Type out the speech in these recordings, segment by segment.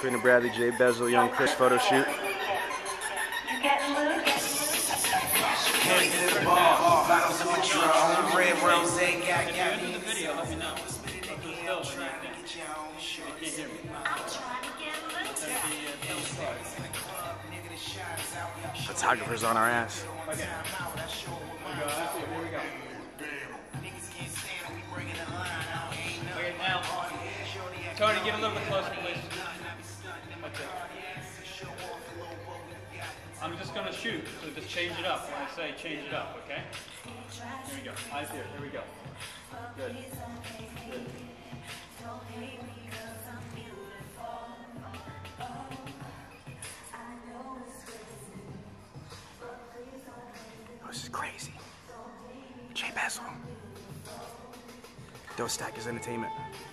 Trina Bradley, Jay Bezel, Young Chris photo shoot. Photographers on our ass. Okay. Here we go. Okay, now, Tony, get a little bit closer, please. Okay. I'm just going to shoot, so just change it up when I say change it up, okay? Here we go. Eyes here. Here we go. Good. Good. Oh, this is crazy. Jay Bezel. Don't Stack His Entertainment.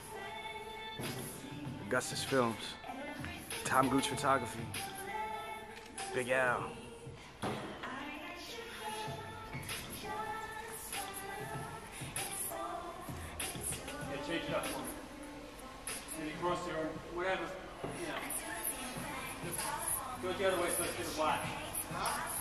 Augustus Films. Tom Gooch Photography. Big Al. Yeah, change it up. Maybe cross your, whatever, you know. Just go the other way so it's get a black.